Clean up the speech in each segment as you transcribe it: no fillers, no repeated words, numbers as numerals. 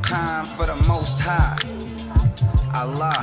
time for the Most High, Allah.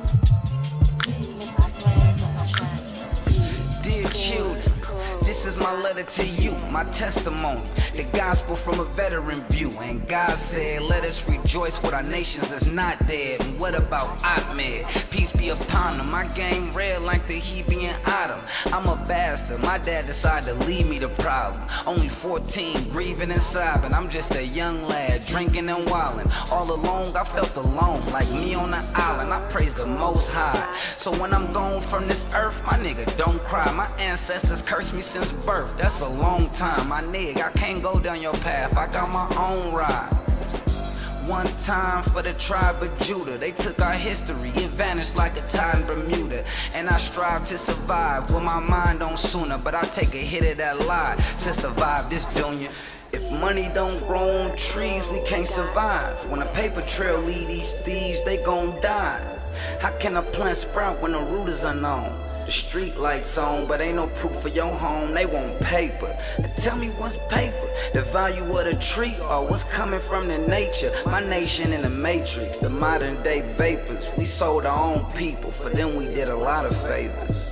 Dear children, this is my letter to you, my testimony, the gospel from a veteran view. And God said, let us rejoice with our nations that's not dead. And what about Ahmed? Peace be upon him. My game red like the Hebrew Adam. I'm a bastard. My dad decided to leave me the problem. Only 14, grieving and sobbing. I'm just a young lad, drinking and wilding. All alone, I felt alone, like me on the island. I praise the Most High. So when I'm gone from this earth, my nigga, don't cry. My ancestors cursed me since birth. That's a long time, my nigga. I can't go down your path. I got my own ride. One time for the tribe of Judah. They took our history, it vanished like a tide in Bermuda. And I strive to survive with my mind on sooner. But I take a hit of that lie to survive this dunya. If money don't grow on trees, we can't survive. When a paper trail lead these thieves, they gon' die. How can a plant sprout when the root is unknown? The street lights on, but ain't no proof for your home. They want paper. And tell me what's paper? The value of the tree or what's coming from the nature? My nation in the matrix, the modern day vapors. We sold our own people, for them we did a lot of favors.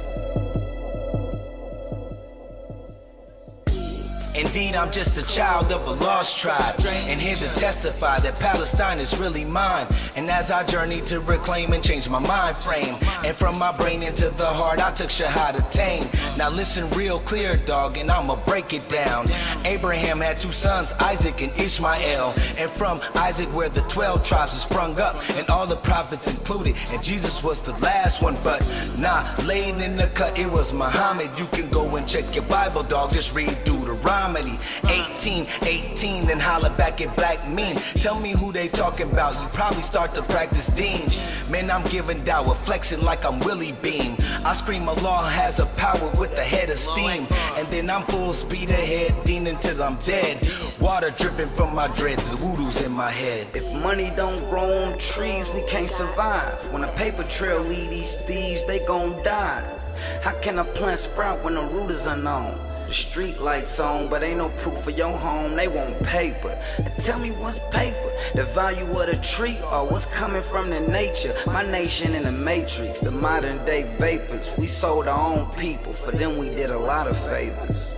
Indeed, I'm just a child of a lost tribe, and here to testify that Palestine is really mine. And as I journey to reclaim and change my mind frame, and from my brain into the heart, I took Shahadatain. Now listen real clear, dog, and I'ma break it down. Abraham had 2 sons, Isaac and Ishmael. And from Isaac where the 12 tribes are sprung up, and all the prophets included, and Jesus was the last one. But nah, laid in the cut, it was Muhammad. You can go and check your Bible, dog, just read Deuteronomy 18:18, then holler back at Black Meen. Tell me who they talking about, you probably start to practice Dean. Man, I'm giving dawah, flexing like I'm Willie Beam. I scream Allah has a power with a head of steam, and then I'm full speed ahead, Dean until I'm dead. Water dripping from my dreads, the voodoo's in my head. If money don't grow on trees, we can't survive. When a paper trail lead these thieves, they gon' die. How can a plant sprout when the root is unknown? The street lights on, but ain't no proof for your home. They want paper. And tell me what's paper? The value of the tree or what's coming from the nature? My nation in the matrix, the modern day vapors. We sold our own people, for them we did a lot of favors.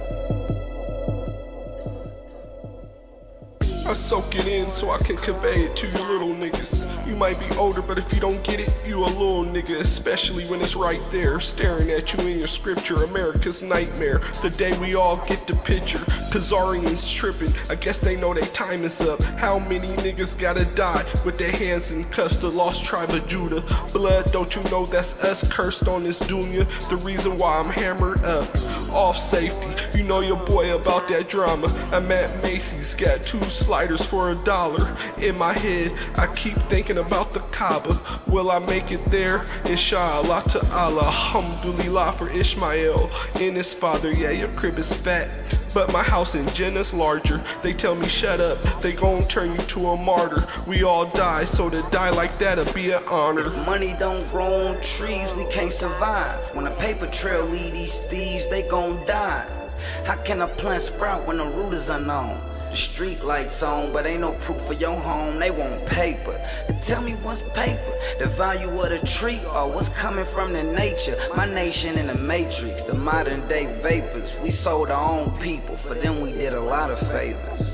I soak it in so I can convey it to you little niggas. You might be older, but if you don't get it, you a little nigga. Especially when it's right there, staring at you in your scripture. America's nightmare, the day we all get the picture. Kazarians tripping, I guess they know their time is up. How many niggas gotta die with their hands in cuffs? The lost tribe of Judah. Blood, don't you know that's us cursed on this dunya? The reason why I'm hammered up. Off safety, you know your boy about that drama. I'm at Macy's, got 2 sliders for $1. In my head, I keep thinking about the Kaaba. Will I make it there? Inshallah ta'ala. Alhamdulillah for Ishmael and his father. Yeah, your crib is fat, but my house in Jannah's larger. They tell me shut up, they gon' turn you to a martyr. We all die, so to die like that'll be an honor. If money don't grow on trees, we can't survive. When a paper trail lead these thieves, they gon' die. How can a plant sprout when the root is unknown? The street lights on, but ain't no proof for your home. They want paper. And tell me what's paper? The value of the tree or what's coming from the nature? My nation in the matrix, the modern day vapors. We sold our own people, for them we did a lot of favors.